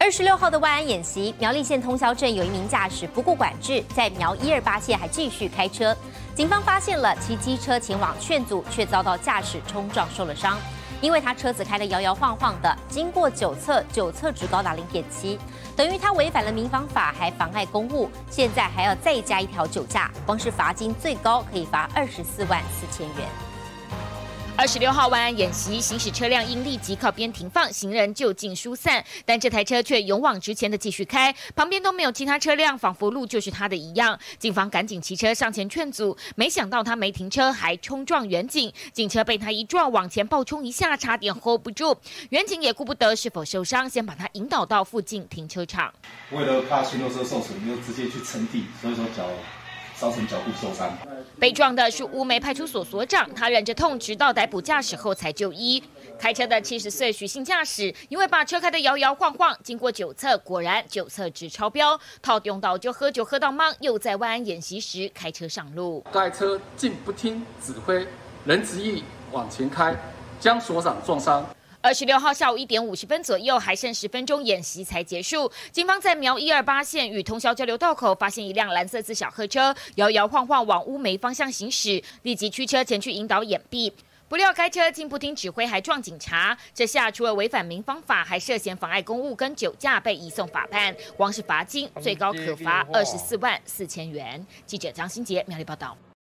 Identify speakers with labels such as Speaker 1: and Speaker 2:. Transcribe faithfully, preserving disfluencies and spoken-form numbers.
Speaker 1: 二十六号的万安演习，苗栗县通霄镇有一名驾驶不顾管制，在苗一二八线还继续开车。警方发现了骑机车前往劝阻，却遭到驾驶冲撞受了伤。因为他车子开得摇摇晃晃的，经过九测，九测值高达零点七，等于他违反了民防法，还妨碍公务，现在还要再加一条酒驾，光是罚金最高可以罚二十四万四千元。
Speaker 2: 二十六号万安演习，行驶车辆应立即靠边停放，行人就近疏散，但这台车却勇往直前的继续开，旁边都没有其他车辆，仿佛路就是他的一样。警方赶紧骑车上前劝阻，没想到他没停车，还冲撞远警，警车被他一撞，往前暴冲一下，差点 hold 不住。远警也顾不得是否受伤，先把他引导到附近停车场。
Speaker 3: 为了怕巡逻车受损，就直接去撑地，所以说脚。 造成脚部受伤。
Speaker 2: 被撞的是乌梅派出所所长，他忍着痛，直到逮捕驾驶后才就医。开车的七十岁许姓驾驶，因为把车开得摇摇晃晃，经过九测，果然九测值超标，套用到就喝酒喝到懵，又在万安演习时开车上路。
Speaker 4: 该车竟不听指挥，仍执意往前开，将所长撞伤。
Speaker 2: 二十六号下午一点五十分左右，还剩十分钟演习才结束。警方在苗一二八线与通霄交流道口发现一辆蓝色自小客车摇摇晃晃往乌梅方向行驶，立即驱车前去引导掩蔽。不料该车竟不听指挥，还撞警察。这下除了违反民防法，还涉嫌妨碍公务跟酒驾，被移送法办。光是罚金最高可罚二十四万四千元。记者张新杰苗栗报道。